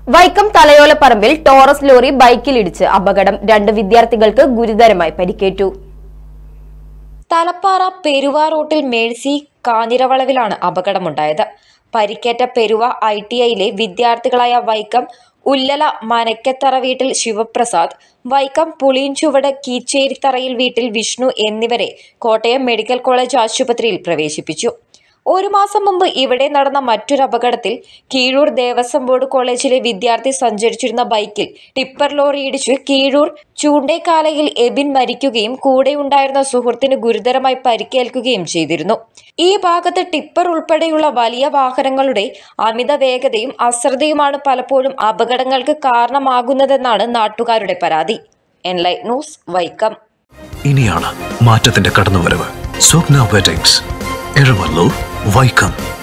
വൈക്കം തലയോലപ്പറമ്പിൽ Taurus lorry ബൈക്കിലിടിച്ച് അപകടം. 2 വിദ്യാർത്ഥികൾക്ക് ഗുരുതരമായി പരിക്കേറ്റു. തലപ്പാറ പെരുവ റോട്ടിൽ മേഴ്സി കാഞ്ഞിരവളവിലാണ് അപകടമുണ്ടായത്. പരിക്കേറ്റ പെരുവ ITIയിലെ വിദ്യാർത്ഥികളായ വൈക്കം ഉല്ലല മനക്കത്തറ വീട്ടിൽ ശിവപ്രസാദ്, വൈക്കം പുളിയൻചുവട് കീച്ചേരിത്തറയിൽ വീട്ടിൽ വിഷ്ണു എന്നിവരെ കോട്ടയം മെഡിക്കൽ കോളേജ് ആശുപത്രിയിൽ പ്രവേശിപ്പിച്ചു. 1 മാസം മുമ്പ് ഇവിടെ നടന്ന മറ്റൊരു അപകടത്തിൽ കീഴൂർ ദേവസ്വം ബോർഡ് കോളേജിലെ വിദ്യാർത്ഥി സഞ്ചരിച്ചിരുന്ന ബൈക്കിൽ ടിപ്പർ ലോറി ഇടിച്ച് കീഴൂർ ചൂണ്ടേക്കാലയിൽ എബിൻ മരിക്കുകയും കൂടെയുണ്ടായിരുന്ന സുഹൃത്തിന് ഗുരുതരമായി പരിക്കേൽക്കുകയും ചെയ്തിരുന്നു. ഈ ഭാഗത്ത് ടിപ്പർ ഉൾപ്പെടെയുള്ള വലിയ വാഹനങ്ങളുടെ അമിത വേഗതയും അശ്രദ്ധയുമാണ് പലപ്പോഴും അപകടങ്ങൾക്ക് കാരണമാകുന്നതെന്നാണ് നാട്ടുകാരുടെ പരാതി. Enlight news, Vaikom. ഇനിയാണ് മാറ്റത്തിന്റെ കടന്നുവരവ്. സ്വപ്ന വെഡിങ്സ്, എരമല്ലൂർ, വൈക്കം.